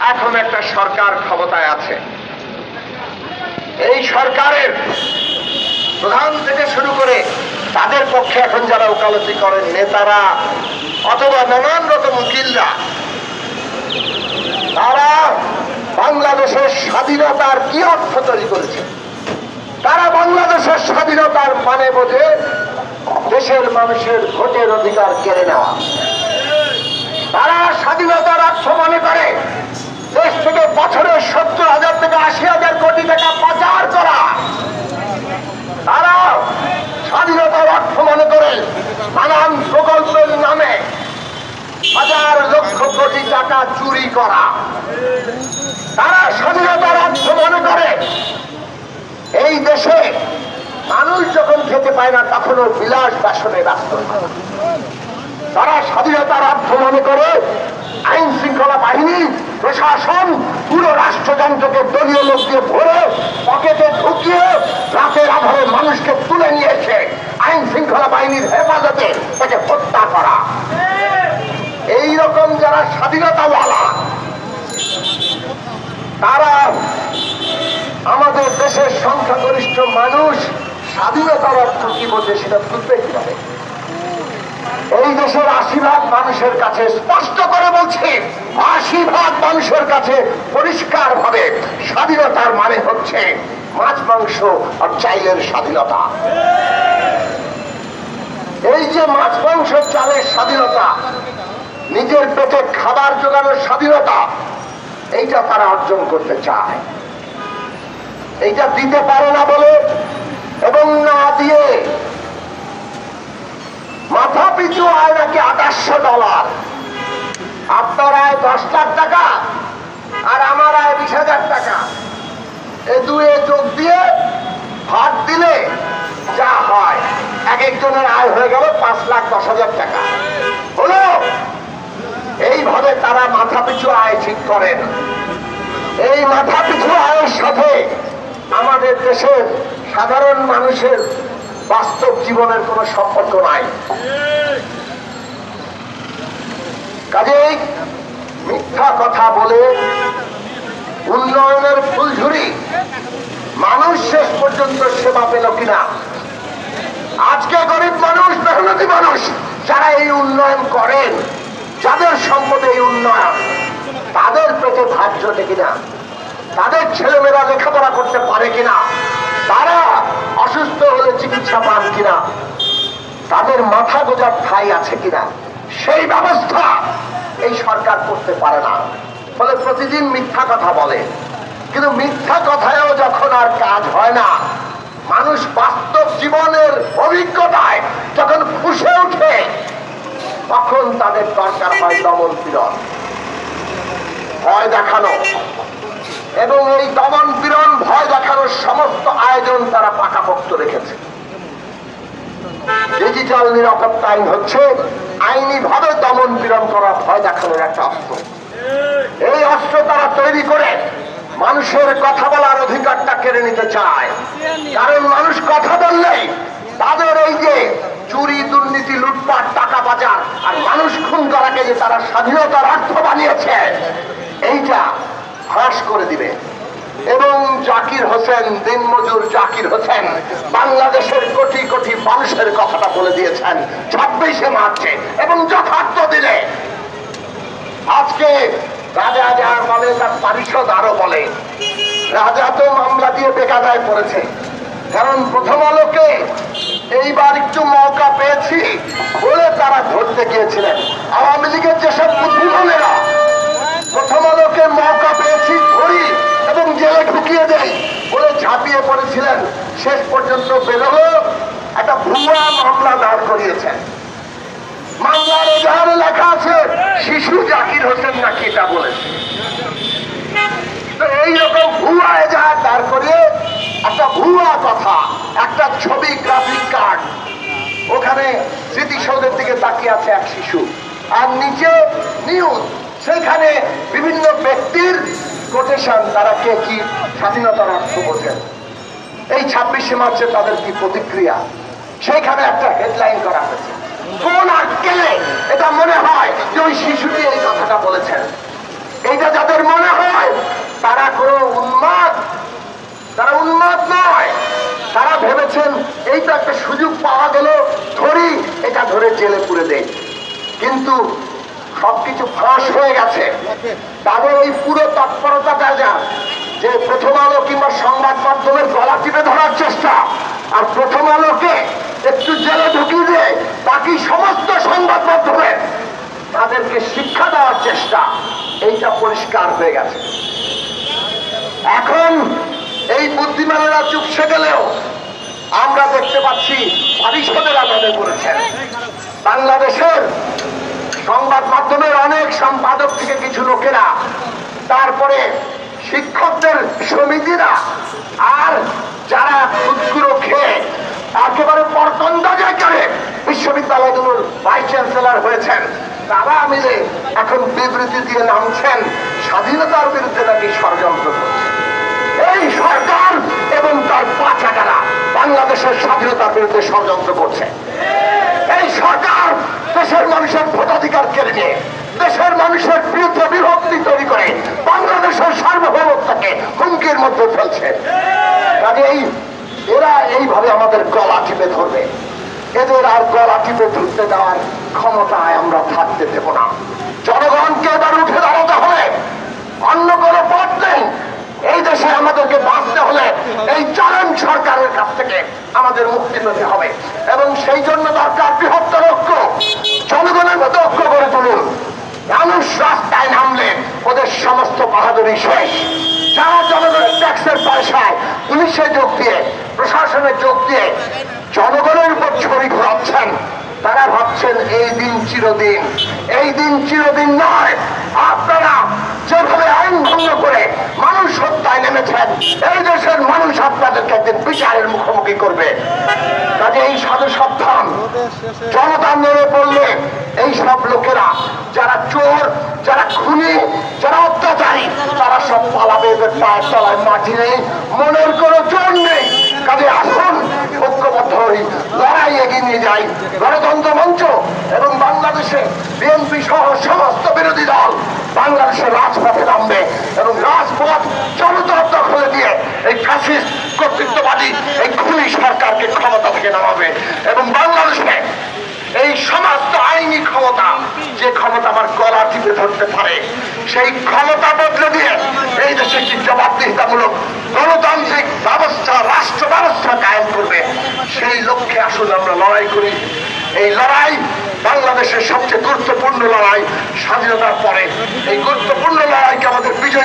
এখন একটা সরকার ক্ষমতায় আছে। এই সরকারের প্রধান থেকে শুরু করে তাদের পক্ষে এখন যারা ওকালতি করেন নেতারা অথবা নানান রকম উকিলরা, তারা বাংলাদেশের স্বাধীনতার কি অর্থ তৈরি করেছে। তারা বাংলাদেশের স্বাধীনতার মানে বোঝে দেশের মানুষের ভোটের অধিকার কেড়ে নেওয়া। তারা স্বাধীনতার অর্থ মনে করে দেশ থেকে বছরে 70,000 থেকে 80,000 কোটি টাকা পাচার করা। তারা স্বাধীনতার অর্থ মনে করে নানান প্রকল্পের নামে হাজার লক্ষ কোটি টাকা চুরি করা। তারা স্বাধীনতার অর্থ মনে করে এই দেশে মানুষ যখন খেতে পায় না তখনও বিলাস বাসনে ব্যস্ত। তারা স্বাধীনতার অর্থ মনে করে আইন শৃঙ্খলা বাহিনী, প্রশাসন, পুরো রাষ্ট্রযন্ত্রকে দলীয় লোক দিয়ে ভরে পকেটে ঢুকিয়ে রাতের আধারে মানুষকে তুলে নিয়ে এসে আইন শৃঙ্খলা বাহিনীর হেফাজতে তাকে হত্যা করা। এইরকম যারা স্বাধীনতাওয়ালা, তারা আমাদের দেশের সংখ্যাগরিষ্ঠ মানুষ স্বাধীনতার অর্থ কি বোঝে সেটা বুঝবে কিভাবে? এই দেশের 80% মানুষের কাছে স্পষ্ট করে বলছি, 80% মানুষের কাছে পরিষ্কার ভাবে স্বাধীনতার মানে হচ্ছে মাছ মাংস আর চাইলের স্বাধীনতা। এই যে মাছ মাংস চালের স্বাধীনতা, নিজের পেটে খাবার জোগানোর স্বাধীনতা, এইটা তারা অর্জন করতে চায়। এইটা দিতে পারে না বলে এবং না দিয়ে মাথা পিছু আয় নাকি $2800। আপনার আয় 10 লাখ টাকা আর আমার আয় 20,000 টাকা। এ দুয়ে যোগ দিয়ে ভাগ দিলে যা হয়, এক একজনের আয় হয়ে গেল 5,10,000 টাকা হলো। এইভাবে তারা মাথা পিছু আয় ঠিক করেন। এই মাথা পিছু আয়ের সাথে আমাদের দেশের সাধারণ মানুষের বাস্তব জীবনের কোন সম্পর্ক নাই। কাজেই মিথ্যা কথা বলে উন্নয়নের ফুলঝুরি মানুষ শেষ পর্যন্ত সেবা পেল কিনা? আজকে গরিব মানুষ, মেহনতি মানুষ যারা এই উন্নয়ন করেন, যাদের সম্পদে এই উন্নয়ন, তাদের পেটে ভাত জোটে কিনা? তাদের ছেলেমেয়েরা লেখাপড়া করতে পারে কিনা? তারা অসুস্থ হলে চিকিৎসা পান কিনা? তাদের মাথা গোজার ঠাঁই আছে কিনা? সেই ব্যবস্থা এই সরকার করতে পারে না। ফলে প্রতিদিন মিথ্যা কথা বলে, কিন্তু মিথ্যা কথায়ও যখন আর কাজ হয় না, মানুষ বাস্তব জীবনের অভিজ্ঞতায় যখন ফুঁসে ওঠে, তখন তাদের দরকার হয় দমন পীড়ন, ভয় দেখানো। এবং এই দমন পীড়ন, ভয় দেখানোর সমস্ত আয়োজন তারা পাকাপোক্ত রেখেছে। ডিজিটাল নিরাপত্তা আইন হচ্ছে আইনি ভাবে দমন পীড়ন করা, ভয় দেখানোর একটা অস্ত্র। এই অস্ত্র তারা তৈরি করে মানুষের কথা বলার অধিকারটা কেড়ে নিতে চায়। কারণ মানুষ কথা বললেই তাদের এই যে চুরি, দুর্নীতি, লুটপাট, টাকা পাচার আর মানুষ খুন করাকে যে তারা স্বাধীনতার অর্থ বানিয়েছে, এইটা ফাঁস করে দিবে। এবং জাকির হোসেন, দিনমজুর জাকির হোসেন বাংলাদেশের কোটি কোটি মানুষের কথাটা বলে দিয়েছেন 26শে মার্চে, এবং যথার্থ দিলে। আজকে রাজা যা বলে তার পারিষদ আরো বলে। রাজা তো মামলা দিয়ে বেকায়দায় পড়েছে, কারণ প্রথম আলোকে এইবার একটু মৌকা পেয়েছি বলে তারা ধরতে গিয়েছিলেন। আওয়ামী লীগের যেসব বুদ্ধিমানেরা প্রথম আলোকে মৌকা পেয়েছি ধরি এবং জেলে ঢুকিয়ে দেয় বলে ঝাঁপিয়ে পড়েছিলেন, শেষ পর্যন্ত বেরোলো একটা ভুয়া মামলা দাঁড় করিয়েছেন। মামলার এজাহারে লেখা আছে শিশু জাকির হোসেন নাকি এটা বলেছে। তো এইরকম ভুয়া এজাহার দাঁড় করিয়ে একটা ভুয়া কথা, একটা ছবি, গ্রাফিক কার্ড, ওখানে স্মৃতিসৌধের দিকে তাকিয়ে আছে এক শিশু, আর নিচে নিউজ, সেখানে বিভিন্ন ব্যক্তির কোটেশন, তারা কে কি স্বাধীনতার অর্থ বোঝেন। এই 26শে মার্চে তাদের কি প্রতিক্রিয়া, সেইখানে একটা হেডলাইন করা হয়েছে। কোন আটকেলে এটা মনে হয় যে ওই শিশুটি এই কথাটা বলেছেন। এইটা যাদের মনে হয় তারা কোনো উন্মাদ নয়। তারা ভেবেছেন এইটা একটা সুযোগ পাওয়া গেল, ধরি এটা ধরে জেলে পুরে দেয়। কিন্তু সবকিছু ফাঁস হয়ে গেছে। তাদের এই পুরো তৎপরতাটা যা যে প্রথম আলো কিংবা সংবাদ মাধ্যমের গলা টিপে ধরার চেষ্টা, আর প্রথম আলোকে একটু জেলে ঢুকিয়ে দিয়ে বাকি সমস্ত সংবাদ মাধ্যমে তাদেরকে শিক্ষা দেওয়ার চেষ্টা, এইটা পরিষ্কার হয়ে গেছে। এখন এই বুদ্ধিমানেরা চুপসে গেলেও আমরা দেখতে পাচ্ছি পরিষদেরা তাদের করেছেন। বাংলাদেশের সংবাদ মাধ্যমের অনেক সম্পাদক থেকে কিছু লোকেরা, তারপরে শিক্ষকদের সমিতিরা, আর যারা খুচরো খেয়ে একেবারে পরতন্দাজে করে বিশ্ববিদ্যালয়গুলোর ভাইস চ্যান্সেলর হয়েছেন, তারা মিলে এখন বিবৃতি দিয়ে নামছেন স্বাধীনতার বিরুদ্ধে নাকি ষড়যন্ত্র করছে। এই সরকার এবং তার পাচাকারা বাংলাদেশের স্বাধীনতার বিরুদ্ধে ষড়যন্ত্র করছে। এই সরকার দেশের মানুষের ভোটাধিকার কেড়ে নিয়ে দেশের মানুষের বিরুদ্ধে বিভক্তি তৈরি করে বাংলাদেশের সার্বভৌমত্বকে হুমকির মধ্যে ফেলছে। কাজেই এরা এইভাবে আমাদের গলা টিপে ধরবে। এদের আর গলা টিপে ধরতে দেওয়ার ক্ষমতায় আমরা থাকতে দেব না। জনগণকে এবার উঠে দাঁড়াতে হবে, অন্য কোনো পথ নেই। এই দেশে আমাদেরকে বাঁচতে হলে এই চরম সরকারের কাছ থেকে আমাদের মুক্তি পেতে হবে, এবং সেই জন্য দরকার বৃহত্তর ঐক্য। জনগণের মধ্যে ঐক্য গড়ে তুলুন। মানুষ রাস্তায় নামলে ওদের সমস্ত বাহাদুরি শেষ। যারা জনগণের ট্যাক্সের পয়সায় পুলিশে যোগ দিয়ে, প্রশাসনে যোগ দিয়ে জনগণের উপর ছড়ি ঘোরাচ্ছেন, তারা ভাবছেন এই দিন চিরদিন। এই দিন চিরদিন নয়। আপনারা যেভাবে আইন ভঙ্গ করে মানুষ হত্যায় নেমেছেন, এই দেশের মানুষ আপনাদেরকে একদিন বিচারের মুখোমুখি করবে। কাজে এই সাধু সাবধান। জনতা নেমে পড়লে এই সব লোকেরা, যারা চোর, যারা খুনি, যারা অত্যাচারী, তারা সব পালাবে। এদের পায়ের তলায় মাটি নেই, মনের কোনো জোর নেই। কাজে আসুন ঐক্যবদ্ধ হই, লড়াই এগিয়ে নিয়ে যাই। গণতন্ত্র মঞ্চ এবং বাংলাদেশে বিএনপি সহ সমস্ত বিরোধী দল বাংলাদেশের রাজপথে নামবে এবং রাজপথ জনতার দখলে দিয়ে এই ফ্যাসিস্ট কর্তৃত্ববাদী এই খুনি সরকারকে ক্ষমতা থেকে নামাবে। এবং বাংলাদেশে এই সমস্ত আইনি ক্ষমতা, যে ক্ষমতা আমার গলা টিপে ধরতে পারে, সেই ক্ষমতা বদলে দিয়ে এই দেশে একটি জবাবদিহিতামূলক গণতান্ত্রিক ব্যবস্থা, রাষ্ট্র ব্যবস্থা কায়েম করবে। সেই লক্ষ্যে আসলে আমরা লড়াই করি। এই লড়াই বাংলাদেশের সবচেয়ে গুরুত্বপূর্ণ লড়াই। স্বাধীনতার পরে এই গুরুত্বপূর্ণ লড়াইকে আমাদের বিজয়